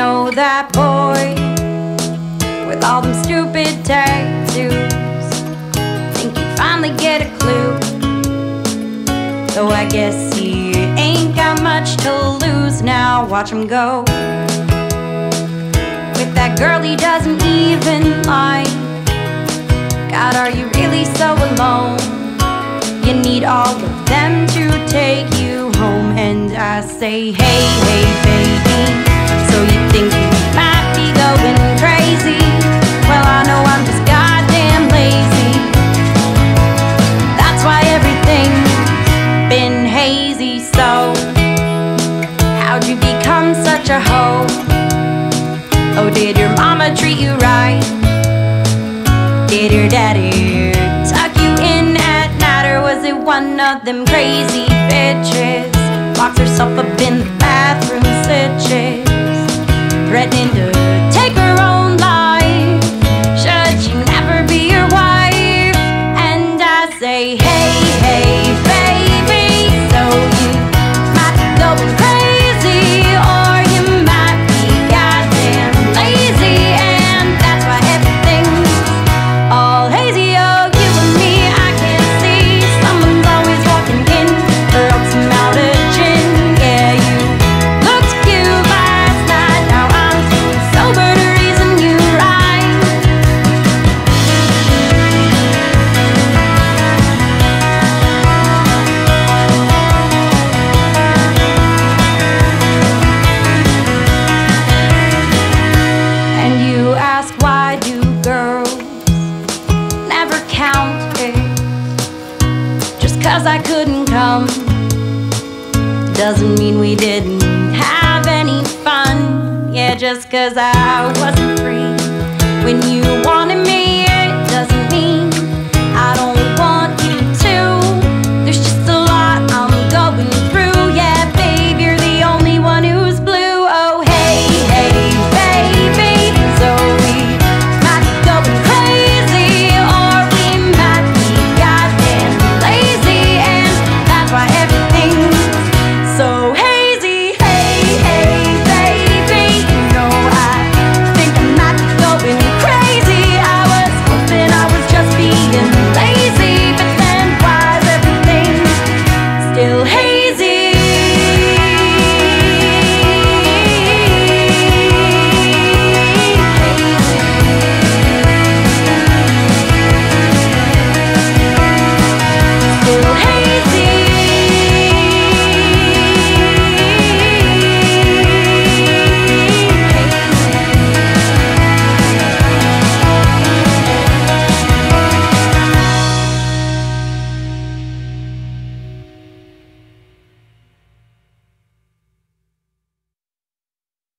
know that boy with all them stupid tattoos. Think he'd finally get a clue, though I guess he ain't got much to lose. Now watch him go with that girl he doesn't even like. God, are you really so alone? You need all of them to take you home. And I say, hey, hey, baby, so you think you might be going crazy? Well, I know I'm just goddamn lazy. That's why everything's been hazy. So how'd you become such a hoe? Oh, did your mama treat you right? Did your daddy tuck you in at night? Or was it one of them crazy bitches? Locks herself up in the bathroom stitches, threatening to take her own life. Should she never be your wife? And I say, hey, hey, baby, so you might be going crazy, or you might be goddamn lazy. And that's why everything's all hazy. Oh, you and me, I can see someone's always walking in or else I'm out of gin. Yeah, you looked cute last night, now I'm too sober to reason you right. And you ask, why do girls never count it? Just 'cause I couldn't come doesn't mean we didn't have any fun. Yeah, just 'cause I wasn't free when you wanted me